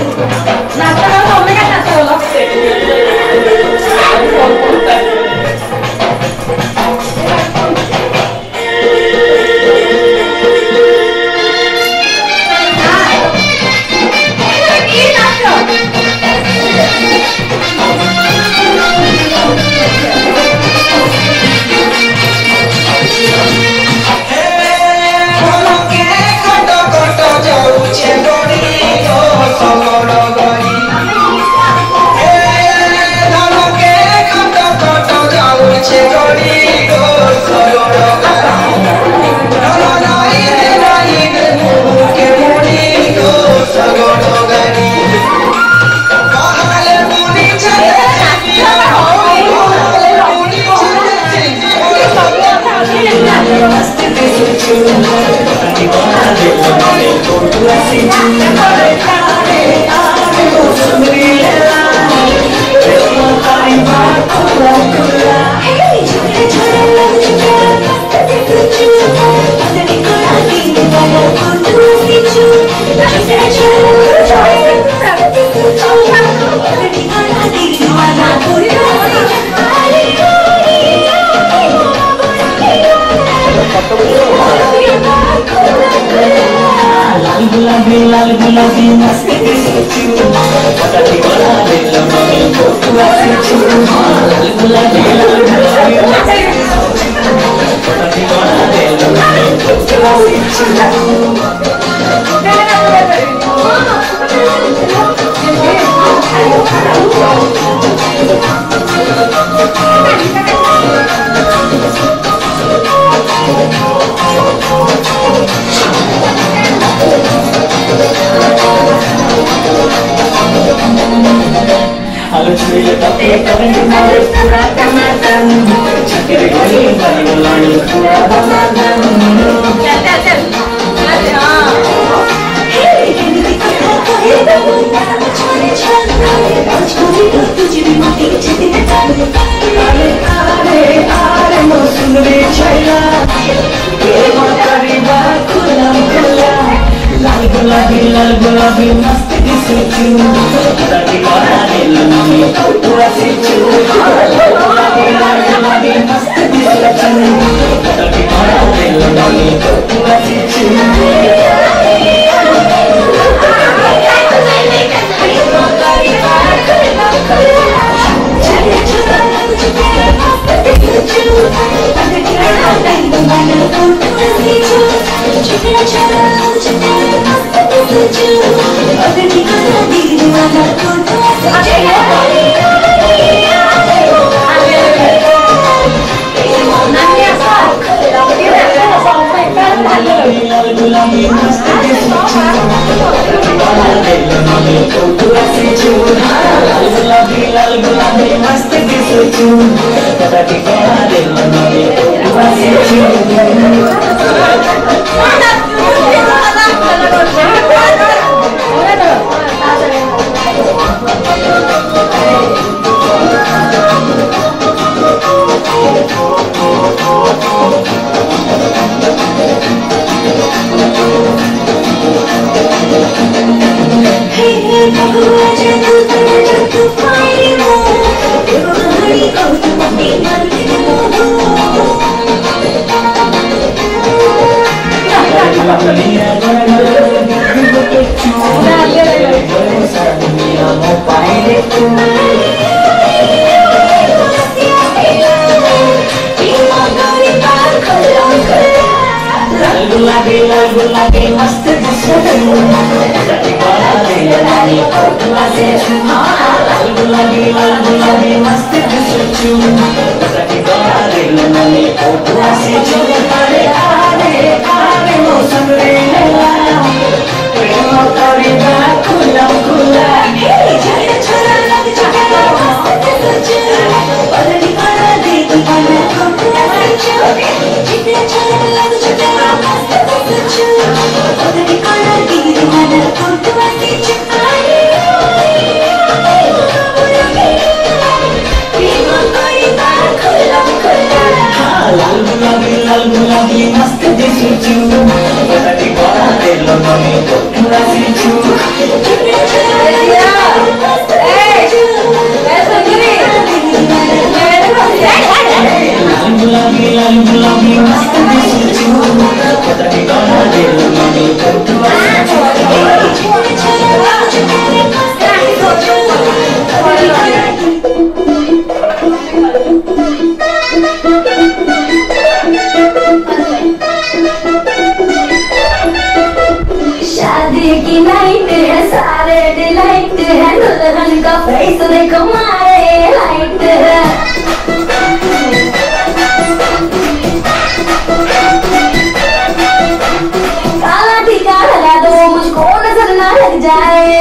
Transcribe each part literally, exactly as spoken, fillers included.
लाल गुलाबी मस्त दिसू पटाटी वाला दिल में कोटुआ से लाल गुलाबी लाल गुलाबी पटाटी वाला दिल में कोटुआ Halo cuy, tapi kalian kemarin pura Ramadan, cakir gini balik ulang pura Ramadan. Cel cel cel, ada. Hey, ini kita kau itu bukan cari cari, cari tujuh lima tiga tiga tiga. Are are are mau sunri caya, kau cari baku lam kulah. लाल गुलाबी लाल गुलाबी मस्त दिसू पटाटी वाला दिल में कोटुआ से लाल गुलाबी लाल गुलाबी मस्त दिसू पटाटी वाला दिल में कोटुआ से गुलाबी मस्त लाल गुलाबी लाल गुलाबी मस्त दिसू पटाटी वाला दिल में कोटुआ से गुलाबी लाल गुलाबी मस्त दिसू पटाटी वाला दिल में कोटुआ से लाल गुलाबी लाल गुलाबी मस्त दिसू पटाटी वाला दिल में कोटुआ से अरे अरे अरे मौसम रे प्रेम करी खुला खुला छोरा लग चुका मस्त दिसू पटाटी वाला दिल में कोटुआ से जितने छोरा लग चुका लाल गुलाबी लाल गुलाबी मस्त दिसू पटाटी वाला दिल में कोटुआ से वाली गुलाबी मस्त दिस चू पता नहीं कौन दिल मानी शादी की नाइट है सारे डिलाइट है दुल्हन का फेस देखो मारे लाइट है काला टीका लगा दो मुझको नजर ना लग जाए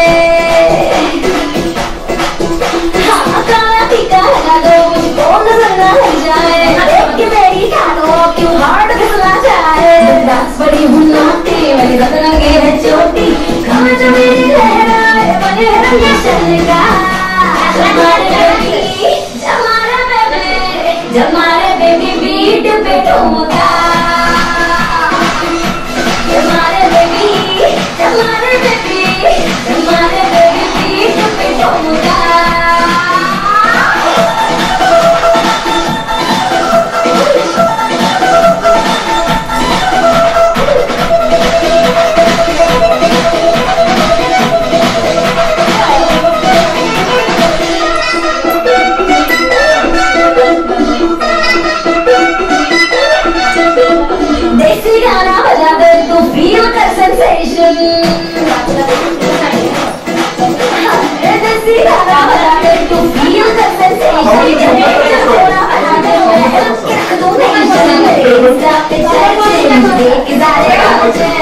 हाँ काला टीका लगा दो मुझको नजर ना लग जाए देख के मेरी कानों क्यों हार्ट फिसला जाए डांस बड़ी हूँ नाटी मेरी रंगे है चोटी कहाँ जो मेरी लहराए बने रंगे चलेगा जमारे बेबी जमारे बेबी जमारे बेबी बीट पे ठुमका जमारे बेबी जमारे बेबी जमारे बेबी बीट पे ठुमका देसी गाना बजा दे तू feel the sensation देसी गाना बजा दे तू feel the sensation गाना बजा दे मैं रख दूँ tension मेरे साथ चल देख सारे बच्चे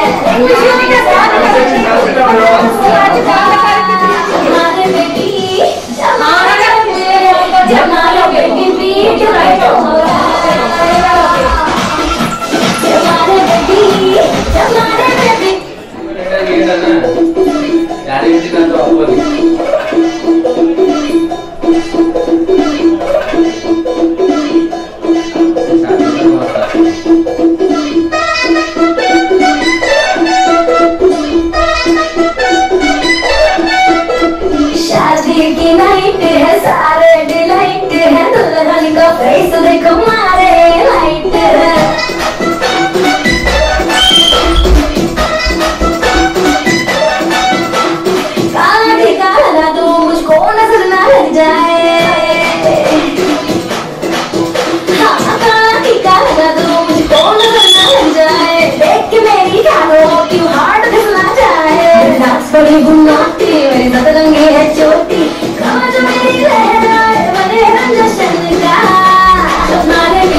जमारे बेबी जमारे बेबी जमारे बेबी बीट राइट होगा जमारे बेबी जमारे बेबी यारी इसी का तो आपको शादी की नाइट है सारे डिलाइट है दुल्हन का फेस देखो मारे लाइट है काला टीका लगा दो मुझको नजर ना लग जाए हाँ काला टीका लगा दो मुझको नजर ना लग जाए देख के मेरी कानों क्यों हार्ट फिसला जाए डांस बड़ी गुनाती मेरी सतरंगी है चोटी कहाँ जो मेरी लहराए बने रंग शनका जमारे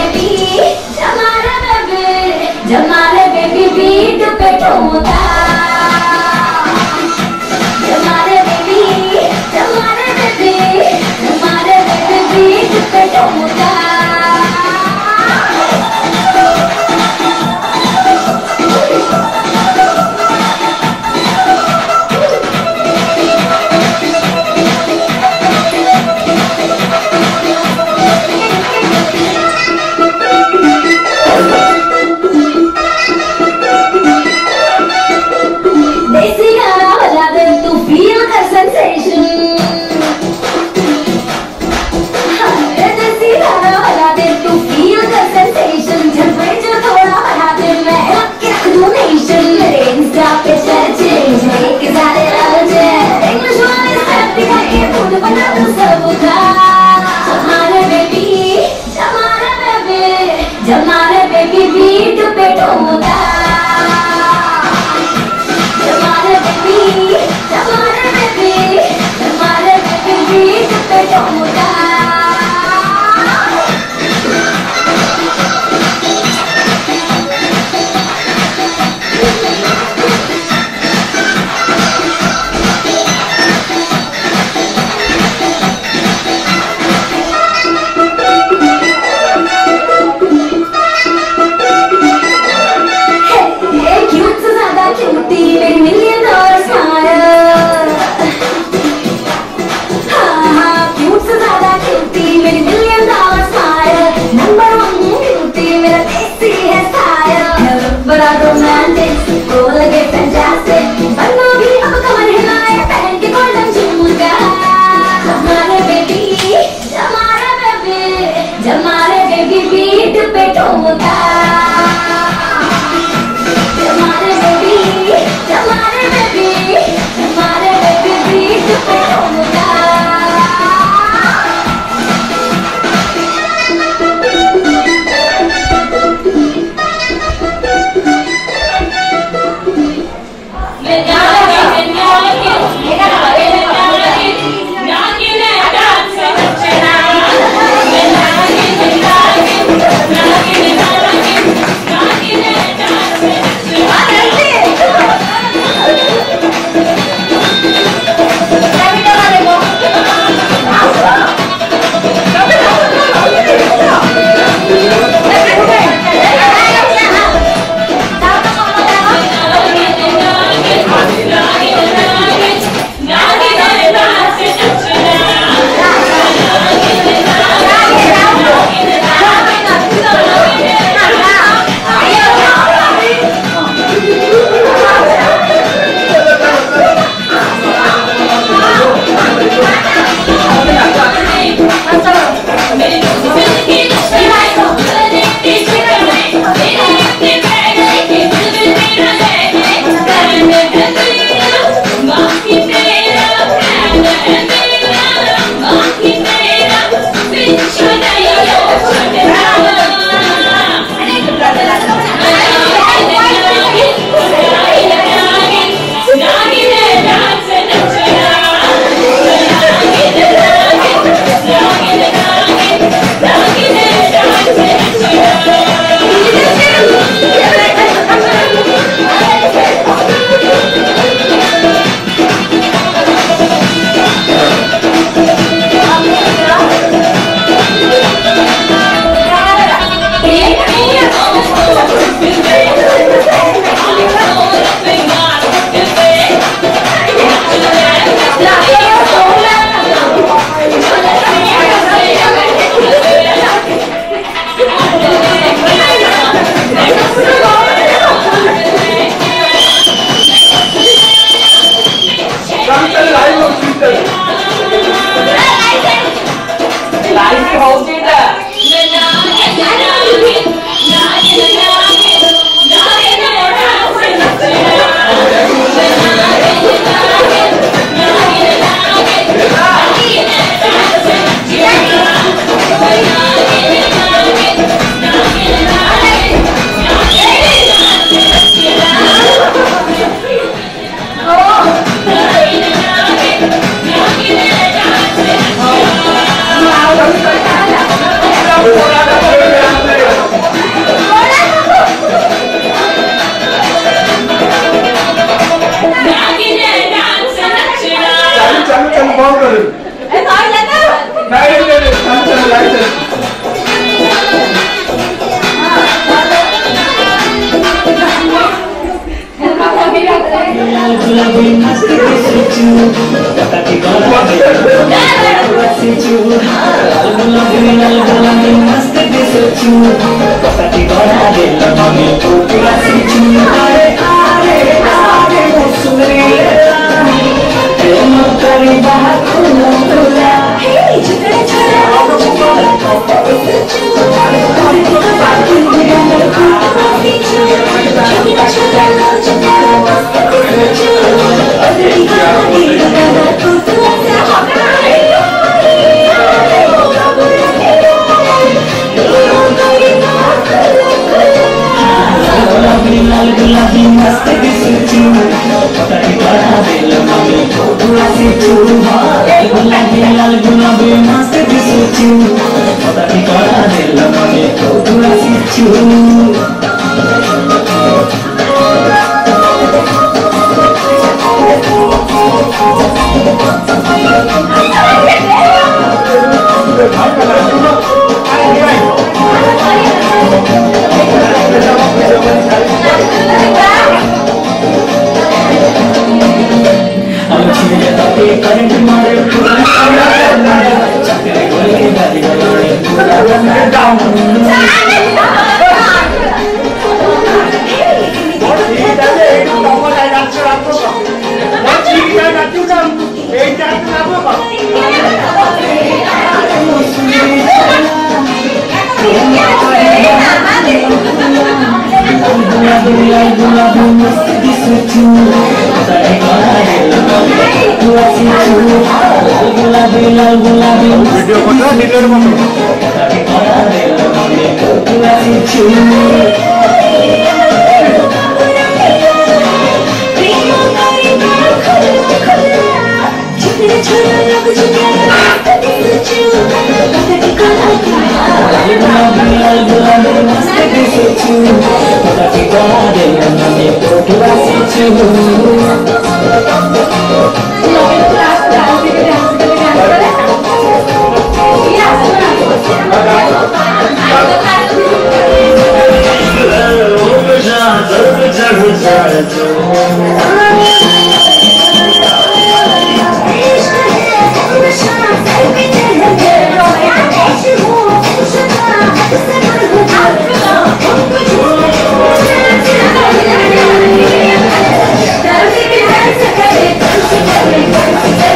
Thank you.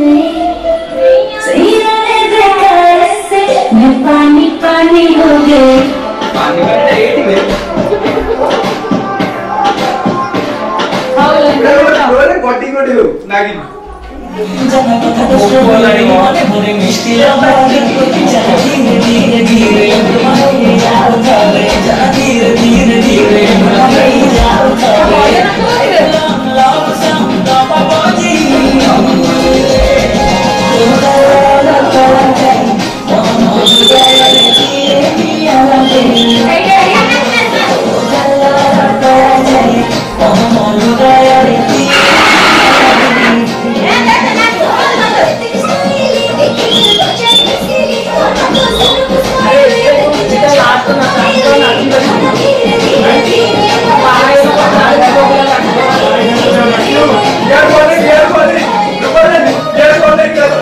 सही रहने देखा ऐसे मैं पानी पानी हो गए पानी का टेट में बोले कोटी कोटी हो नागिन जाना कथा तो बोलने वाले बोले मिष्टी आवाज़ जाना धीरे धीरे धीरे तुम्हारे यार चले जाना धीरे धीरे धीरे तुम्हारे यार चले लम लम सम लम बाजी तुम्हारा कला है वहाँ गया रे धीरे धीरे लगे तुम्हारा कला है वहाँ गया रे यार बोले यार बोले बोले यार बोले यार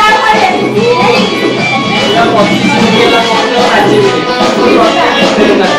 Terima kasih.